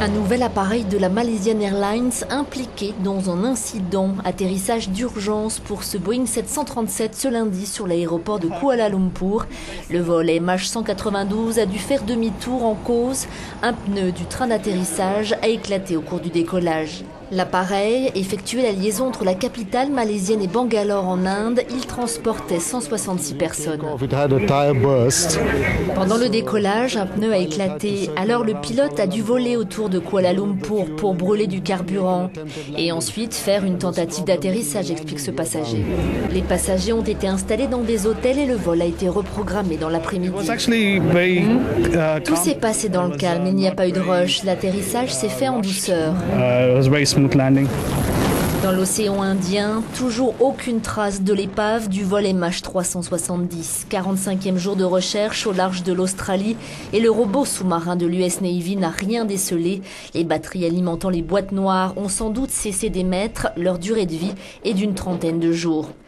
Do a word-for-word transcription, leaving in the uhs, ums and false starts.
Un nouvel appareil de la Malaysian Airlines impliqué dans un incident. Atterrissage d'urgence pour ce Boeing sept cent trente-sept ce lundi sur l'aéroport de Kuala Lumpur. Le vol M H cent quatre-vingt-douze a dû faire demi-tour en cause. Un pneu du train d'atterrissage a éclaté au cours du décollage. L'appareil effectuait la liaison entre la capitale malaisienne et Bangalore en Inde. Il transportait cent soixante-six personnes. Pendant le décollage, un pneu a éclaté. Alors le pilote a dû voler autour de Kuala Lumpur pour brûler du carburant et ensuite faire une tentative d'atterrissage, explique ce passager. Les passagers ont été installés dans des hôtels et le vol a été reprogrammé dans l'après-midi. Tout s'est passé dans le calme, il n'y a pas eu de rush. L'atterrissage s'est fait en douceur. Dans l'océan Indien, toujours aucune trace de l'épave du vol M H trois cent soixante-dix. quarante-cinquième jour de recherche au large de l'Australie et le robot sous-marin de l'U S Navy n'a rien décelé. Les batteries alimentant les boîtes noires ont sans doute cessé d'émettre. Leur durée de vie est d'une trentaine de jours.